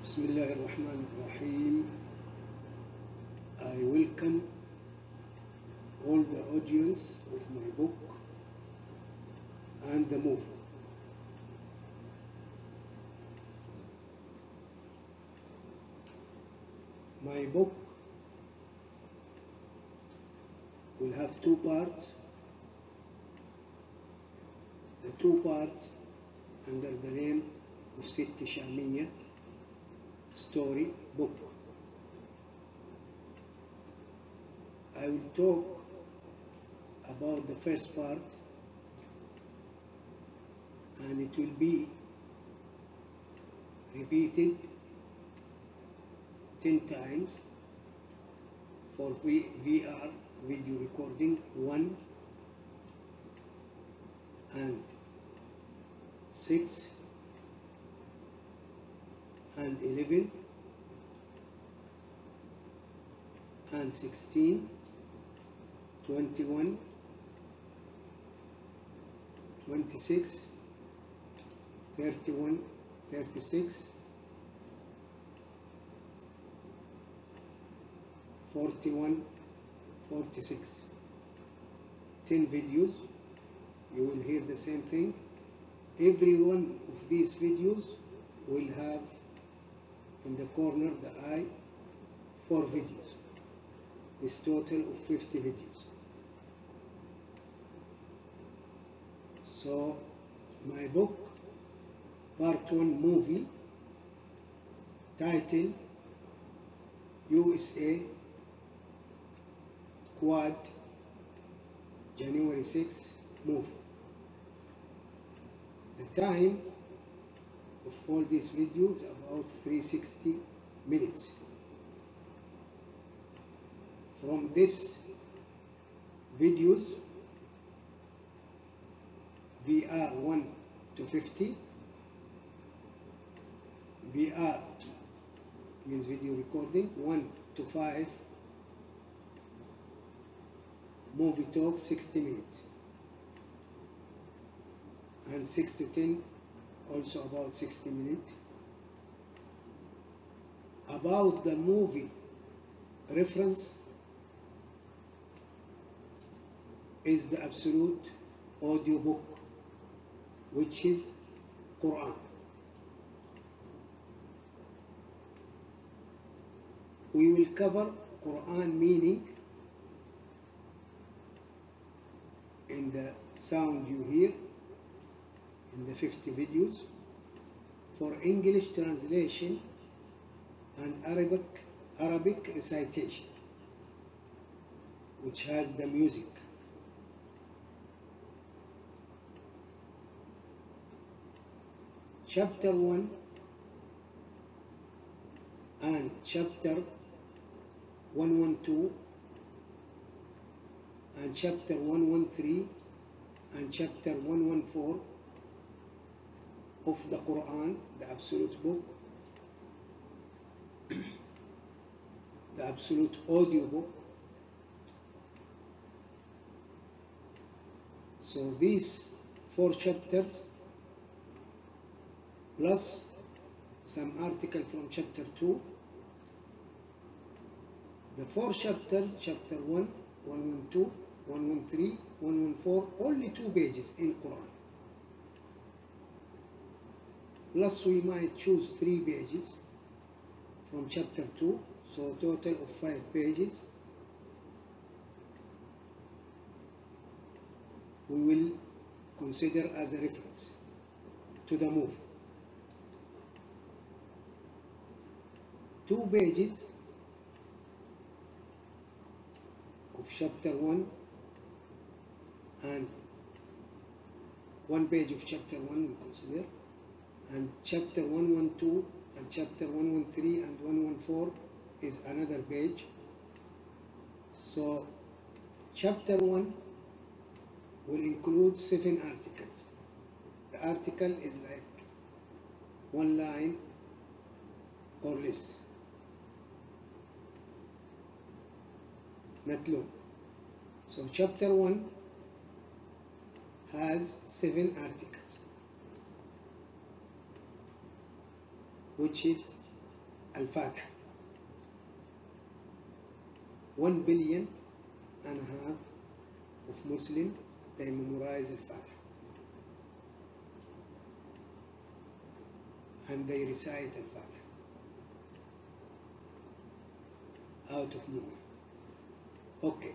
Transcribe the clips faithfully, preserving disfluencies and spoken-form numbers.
Bismillah ar-Rahman ar-Rahim. I welcome all the audience of my book and the movie. My book will have two parts. The two parts under the name of Sitti Shamiya story book. I will talk about the first part, and it will be repeated ten times for v VR video recording one and six and eleven and sixteen, twenty-one, twenty-six, thirty-one, thirty-six, forty-one, forty-six. ten videos. You will hear the same thing. Every one of these videos will have in the corner the eye four videos. This total of fifty videos. So my book, part one movie, title U S A Quad January sixth movie. The time of all these videos about three hundred sixty minutes. From this videos, V R one to fifty, V R means video recording, one to five, movie talk sixty minutes, and six to ten also about sixty minutes. About the movie reference is the absolute audio book, which is Quran. We will cover Quran meaning in the sound you hear in the fifty videos, for English translation and Arabic Arabic recitation, which has the music. Chapter one and chapter one twelve and chapter one thirteen and chapter one fourteen of the Quran, the absolute book, the absolute audio book. So these four chapters plus some article from chapter two. The four chapters, chapter one, one twelve, one thirteen, one fourteen, only two pages in Quran. Plus we might choose three pages from chapter two, so a total of five pages. We will consider as a reference to the movie. Two pages of chapter one and one page of chapter one we consider, and chapter one twelve and chapter one thirteen and one fourteen is another page. So chapter one will include seven articles. The article is like one line or less, not long. So chapter one has seven articles, which is Al-Fatiha. One billion and a half of Muslims, they memorize Al-Fatiha. And they recite Al-Fatiha out of memory. Okay.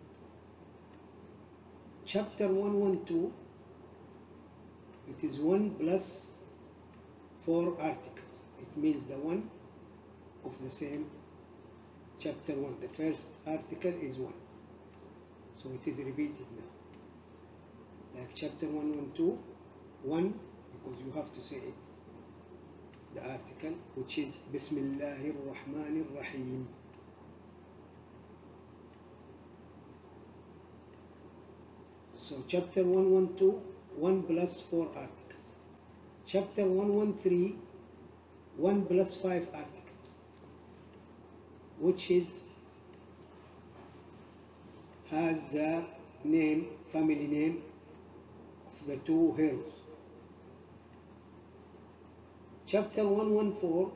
Chapter one twelve, it is one plus four articles. It means the one of the same chapter one. The first article is one. So it is repeated now. Like chapter one twelve, one, because you have to say it, the article, which is Bismillahir Rahmanir Rahim. So chapter one twelve, one plus four articles. Chapter one thirteen, one plus five articles, which is has the name, family name of the two heroes. Chapter one fourteen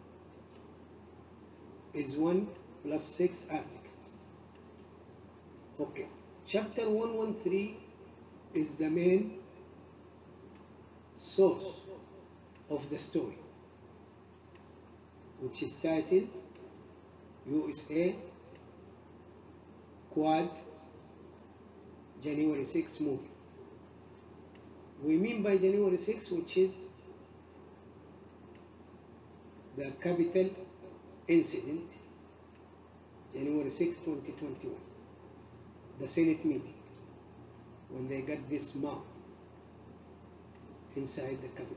is one plus six articles. Okay. Chapter one thirteen is the main source of the story, which is titled U S A Quad January sixth movie. We mean by January sixth, which is the Capitol incident, January sixth, twenty twenty-one, the Senate meeting, when they got this mob inside the Capitol.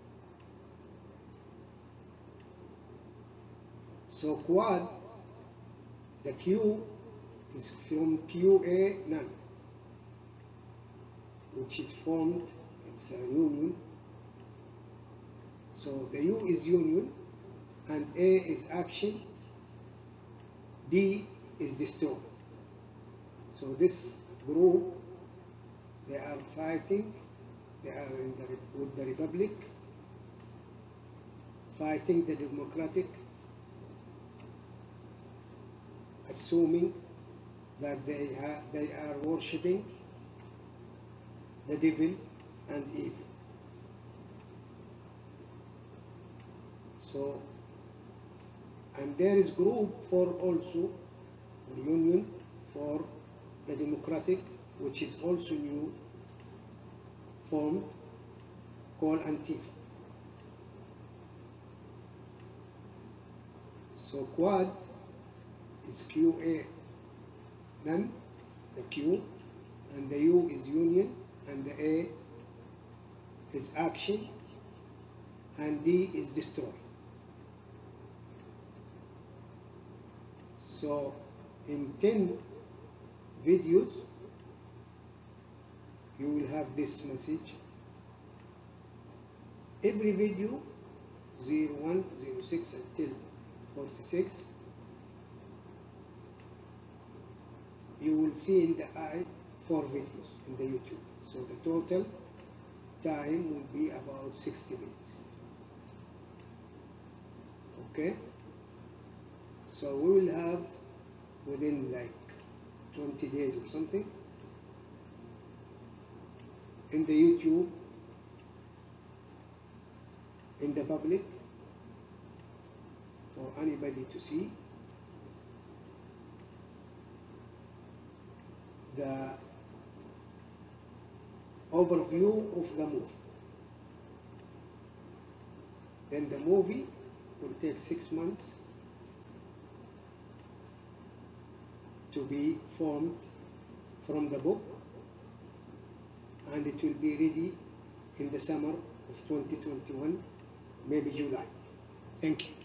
So Quad, the Q is from Q A none, which is formed, it's a union. So the U is union, and A is action, D is destroy. So this group, they are fighting, they are in the, with the Republic, fighting the Democratic, assuming that they, ha they are worshipping the devil and evil. So, and there is group for also, or union for the Democratic, which is also new formed, called Antifa. So Quad is Q A none, the Q, and the U is union, and the A is action, and D is destroy. So in ten videos, you will have this message. Every video, zero one, zero six until forty-six, you will see in the eye four videos in the YouTube. So the total time will be about sixty minutes. Okay? So we will have within like twenty days or something in the YouTube, in the public, for anybody to see the overview of the movie. Then the movie will take six months to be formed from the book, and it will be ready in the summer of twenty twenty-one, maybe July. Thank you.